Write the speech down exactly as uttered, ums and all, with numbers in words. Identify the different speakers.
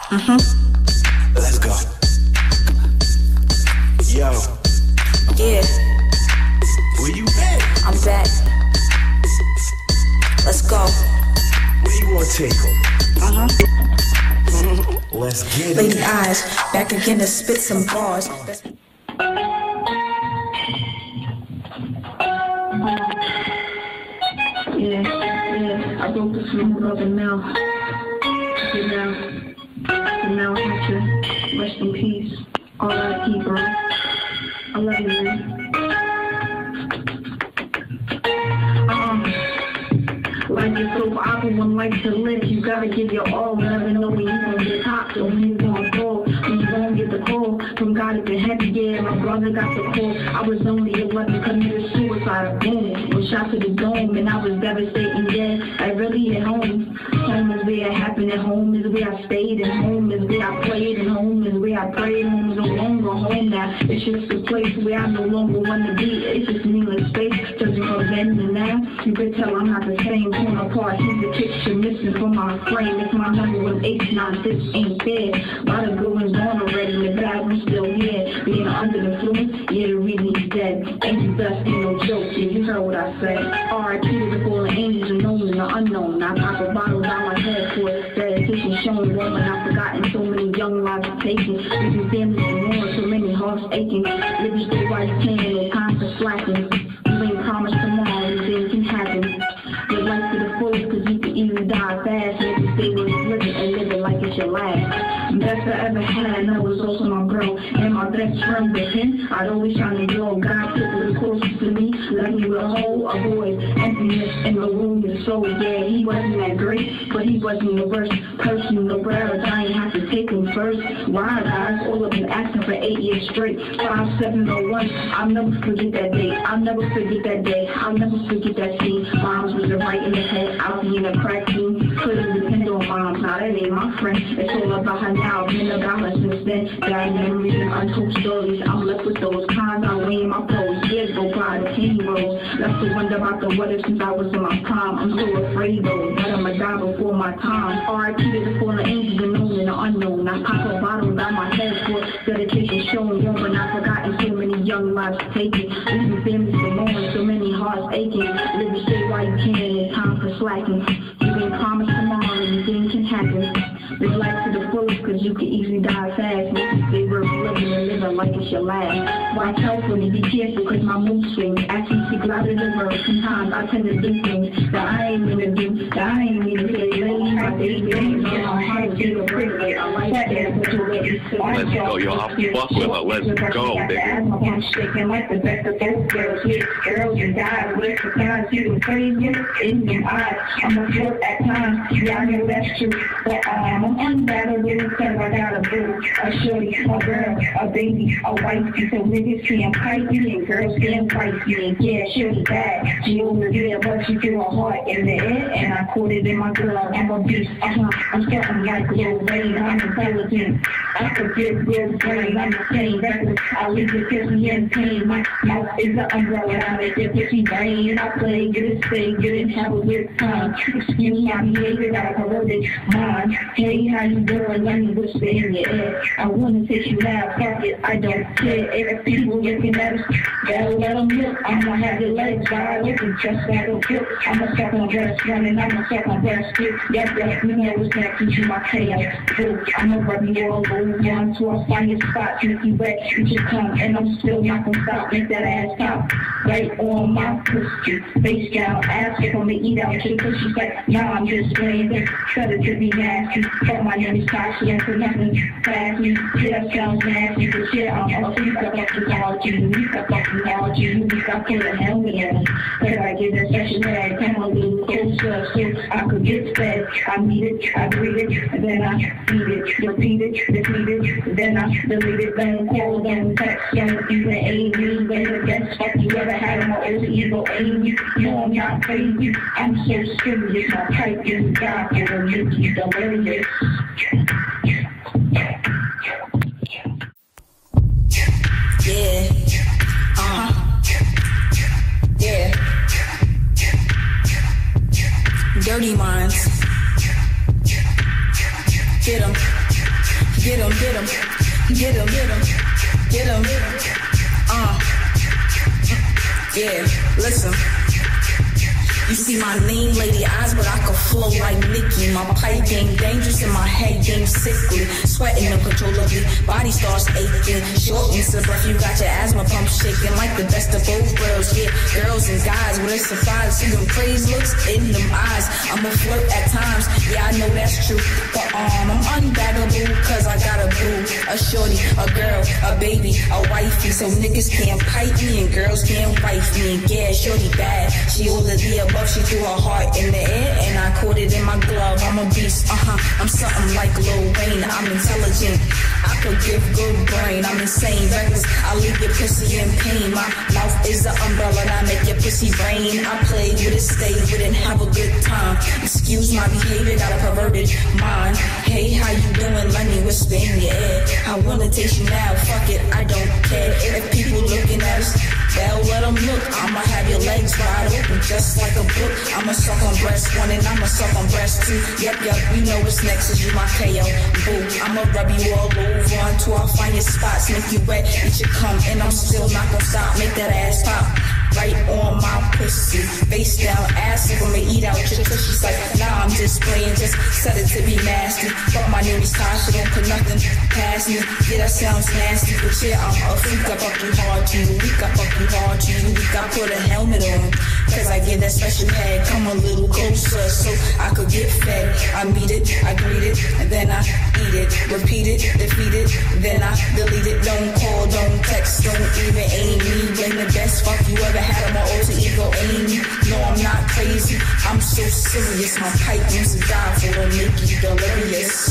Speaker 1: Mm-hmm.
Speaker 2: Let's go. Yo.
Speaker 1: Yeah.
Speaker 2: Where you been?
Speaker 1: I'm back. Let's go.
Speaker 2: Where you wanna take them?
Speaker 1: Uh-huh.
Speaker 2: Let's get it.
Speaker 1: Lady Eyez, back again to spit some bars.
Speaker 3: Yeah, yeah, I broke the smooth brother now. Get now. And now I have to rest in peace. R I P, bro. I love you, man. Uh-uh. Life is so awful when life's to live. You gotta give your all. Never know when you gonna get hot or when you gonna fall. When you gonna get the call from God at the heavy. Yeah, my brother got the call. I was only eleven, committed suicide. Boom, was shot to the dome, and I was devastating. Yeah, I really at home. Home is where it happened. At home is where I stayed. And home is where I played. And home is where I prayed. Home is no longer home now. It's just a place where I no longer want to be. It's just meaningless space. Doesn't prevent me now. You could tell I'm not the same. Torn apart. Here's the picture missing from my frame. If my number was eight nine six ain't there. A lot of good ones gone already. The bad ones still here. Being under the influence, yeah, the reason he's dead. Angel dust ain't no joke. Yeah, you heard what I said. R I P to the fallen angels and known and the unknown. I pop a bottle down my head for dedication shown. Woman, I've forgotten so many young lives taken. Leaving families and more, so many hearts aching. Living stay while you can, no time for slacking. You ain't promised tomorrow, anything can happen. Live life to the fullest, cause you can easily die fast. Maybe stay with living and live it like it's your last. Best I ever had, and that was also my girl. And my best friend with him, I'd always try to grow. God put the closest to me, left me with a hole, a void, emptiness in the room and soul. Yeah, he wasn't that great, but he wasn't the worst person. No prayers, I ain't have to take him first. Why, guys? All of them asking for eight years straight. Five, seven, oh, one. I'll never forget that day. I'll never forget that day. I'll never forget that scene. Moms was right in the head, out being a crack scene. Couldn't depend on moms, now that ain't my friend. It's all about her now, been about her since then. Bad memories and untold stories. I'm left with those times I weigh my pros. Years go by, the pain rolls. Left to wonder about the weather since I was in my prime. I'm so afraid though, that I'ma die before my time. R I P to the fallen angels, the known and the unknown. I pop a bottle down my head for dedication shown. Young but not forgotten, so many young lives taken. Leaving families alone, so many hearts aching. Live and stay while you can, it's time for slacking. You can promise tomorrow, anything can happen. Live life to the fullest, cause you can easily die fast. Make you stay worth living and living like it's your last. Watch out for me, be careful, cause my mood swings. Actually speak louder than words. Sometimes I tend to do things that I ain't mean to do, that I ain't mean to say. Lately, my days getting on my heart, get a privilege. I like that, but you're ready.
Speaker 4: Let's go, yo, I'll fuck with it. Let's go, baby.
Speaker 3: I'm shaking like the best of both girls. Hit girls and guys, with the times you can crazy in your eyes. I'm a flirt at times, yeah, I know that's true. But um, I'm unbattleable because I got a boo, a shorty, a girl, a baby, a wife. So niggas can't fight you and girls can't fight you. And yeah, shorty bad. She over there, but she threw her heart in the air, and I caught it in my girl. I'm a beast. Uh-huh. I'm starting like Lil Wayne. I'm intelligent. I forget good brain. I'm the same record. I leave it kiss me in pain. My mouth is an umbrella. I make it pussy brain. I play, get it, stay, get it, have a good time. Excuse my behavior, got a corroded mind. Hey, how you doing? Let me whisper in your ear. I wanna take you out, fuck it, I don't care. If people looking at us, better let them look. I'm gonna have your legs wide open, just like a kill. I'm a second dress running, I'm a second breast too. Yes, yes, we know what's next, you my chaos. I'm a rubber yellow, one to a fire spot. If you wet, you just come, and I'm still not gonna stop. Make that ass top, right on my pussy. Face down, ask if I'm gonna eat out to the pussy. Like, nah, I'm just playing this. Try to be nasty. Fuck my name is Tasha, and for nothing fast me. Shit, that sounds nasty, but shit, I'm all you got fucking knowledge, you got fucking knowledge, you got put a helmet in me. But I get that session that I can a little closer, so I could get fed. I need it, I breathe it, and then I feed it, repeat it, repeat it, then I delete it, then call, then text, then even aim me, then the best fuck you ever had in my old evil aim you. No, I'm not crazy, I'm so serious, my type is God, and I'm making delirious.
Speaker 1: Yeah. Uh-huh. Yeah. Dirty minds. Get 'em. Get 'em, get 'em, get 'em, get 'em, get 'em, uh, yeah, listen. You see my name, Lady Eyez, but I could flow like Nicki. My pipe game dangerous and my head game sickly. Sweating uncontrollably, body starts aching. Shortness of breath, you got your asthma pump shaking. Like the best of both worlds, yeah. Girls and guys, with a surprise, see them crazy looks in them eyes. I'm a flirt at times, yeah, I know that's true. But um, I'm unbaggable, cause I got a boo. A shorty, a girl, a baby, a wifey. So niggas can't pipe me and girls can't wife me. And yeah, shorty bad, she all of the above. She threw her heart in the air and I caught it in my glove. I'm a beast, uh-huh, I'm something like Lil Wayne. I'm intelligent, I could give good brain. I'm insane, reckless, I leave your pussy in pain. My mouth is the umbrella and I make your pussy rain. I play with it, stay with it, and have a good time. Excuse my behavior, got a perverted mind. Hey, how you doing? Let me whisper in your ear. I wanna taste you now, fuck it, I don't care. If people looking at us, well, let them look. I'ma have your legs wide open just like a book. I'ma suck on breast one and I'ma suck on breast two. Yep, yep, you know what's next is you my K O. Boo, I'ma rub you all over until I find your spots. Make you wet, eat your cum, and I'm still not gonna stop. Make that ass pop right on my pussy. Face down, ass if I'ma eat out your pussy. She's like, nah, I'm just playing, just set it to be nasty. But my name is Tasha, don't put nothing past me. Yeah, that sounds nasty, but yeah, I'm a freak. I fuck you hard to you, weak, I fuck you hard to you weak. I put a helmet on, cause I get that special head. Come a little closer so I could get fed. I meet it, I greet it, and then I eat it. Repeat it, defeat it, then I delete it. Don't call, don't text, don't even aim me. When the best fuck you ever had on my alter ego aim. No, I'm not crazy, I'm so serious. My pipe used to die for a make you delirious.